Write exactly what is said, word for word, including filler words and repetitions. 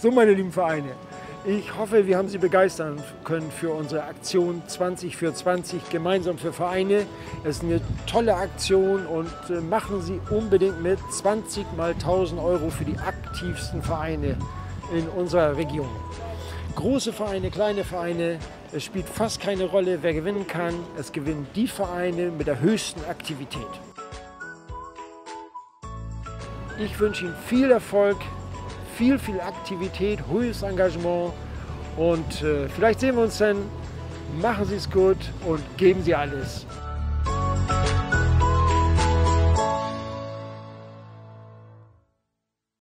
So, meine lieben Vereine, ich hoffe, wir haben Sie begeistern können für unsere Aktion zwanzig für zwanzig, gemeinsam für Vereine. Es ist eine tolle Aktion und äh, machen Sie unbedingt mit. zwanzig mal tausend Euro für die aktivsten Vereine in unserer Region. Große Vereine, kleine Vereine, es spielt fast keine Rolle, wer gewinnen kann. Es gewinnen die Vereine mit der höchsten Aktivität. Ich wünsche Ihnen viel Erfolg, viel, viel Aktivität, hohes Engagement und äh, vielleicht sehen wir uns dann. Machen Sie es gut und geben Sie alles.